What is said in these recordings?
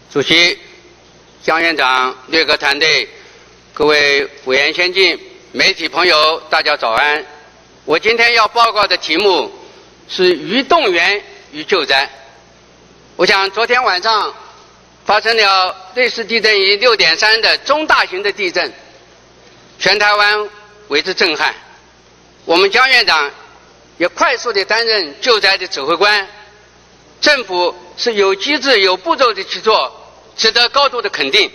主席、江院长、略阁团队、各位委员先进、媒体朋友，大家早安。我今天要报告的题目是于动员于救灾。我想昨天晚上发生了类似地震仪6.3的中大型的地震，全台湾为之震撼。我们江院长也快速地担任救灾的指挥官，政府是有机制、有步骤地去做，值得高度的肯定。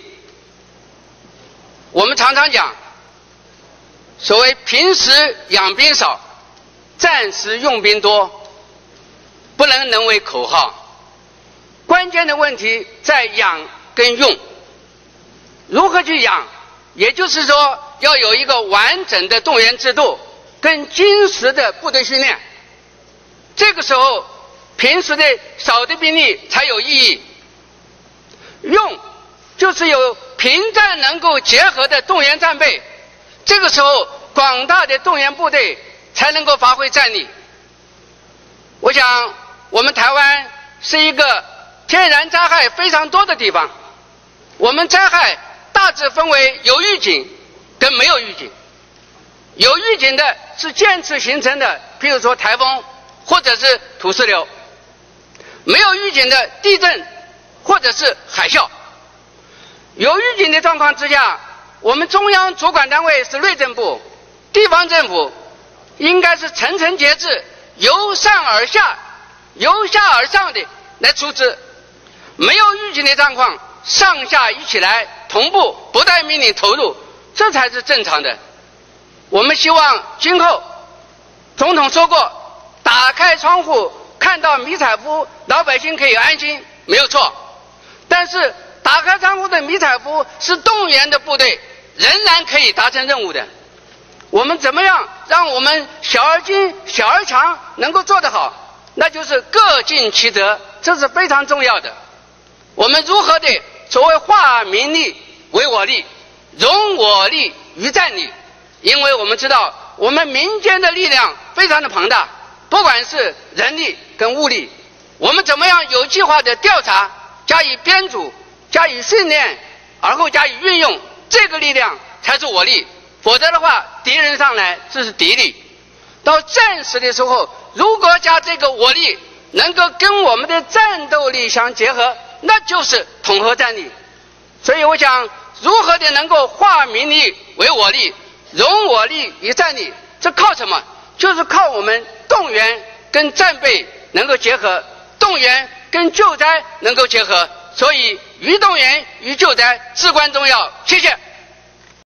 我们常常讲，所谓平时养兵少，战时用兵多，不能沦为口号。关键的问题在养跟用。如何去养，也就是说要有一个完整的动员制度跟精实的部队训练。这个时候平时的少的兵力才有意义。用就是有平战能够结合的动员战备，这个时候广大的动员部队才能够发挥战力。我想我们台湾是一个天然灾害非常多的地方，我们灾害大致分为有预警跟没有预警。有预警的是渐次形成的，譬如说台风或者是土石流；没有预警的地震或者是海啸。有预警的状况之下，我们中央主管单位是内政部，地方政府应该是层层节制，由上而下、由下而上的来处置。没有预警的状况，上下一起来同步，不带命令投入，这才是正常的。我们希望今后，总统说过，打开窗户看到迷彩服，老百姓可以安心，没有错。但是打开窗户的迷彩服是动员的部队，仍然可以达成任务的。我们怎么样让我们小而精、小而强能够做得好？那就是各尽其责，这是非常重要的。我们如何的所谓化民力为我力，容我力于战力？因为我们知道我们民间的力量非常的庞大，不管是人力跟物力，我们怎么样有计划的调查，加以编组，加以训练，而后加以运用，这个力量才是我力。否则的话，敌人上来这是敌力。到战时的时候，如果加这个我力能够跟我们的战斗力相结合，那就是统合战力。所以我想如何的能够化民力为我力，容我力于战力，这靠什么？就是靠我们动员跟战备能够结合，动员跟救灾能够结合。所以于动员于救灾至关重要。谢谢。